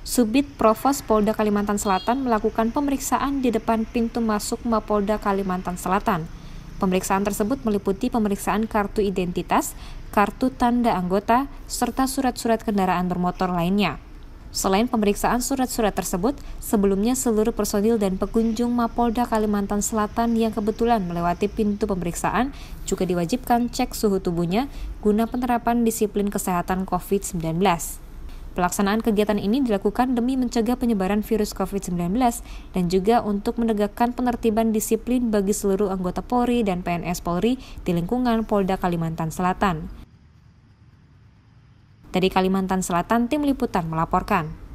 Subdit Provos Polda Kalimantan Selatan melakukan pemeriksaan di depan pintu masuk Mapolda Kalimantan Selatan. Pemeriksaan tersebut meliputi pemeriksaan kartu identitas, kartu tanda anggota, serta surat-surat kendaraan bermotor lainnya. Selain pemeriksaan surat-surat tersebut, sebelumnya seluruh personil dan pengunjung Mapolda Kalimantan Selatan yang kebetulan melewati pintu pemeriksaan juga diwajibkan cek suhu tubuhnya guna penerapan disiplin kesehatan COVID-19. Pelaksanaan kegiatan ini dilakukan demi mencegah penyebaran virus COVID-19 dan juga untuk menegakkan penertiban disiplin bagi seluruh anggota Polri dan PNS Polri di lingkungan Polda Kalimantan Selatan. Dari Kalimantan Selatan, tim liputan melaporkan.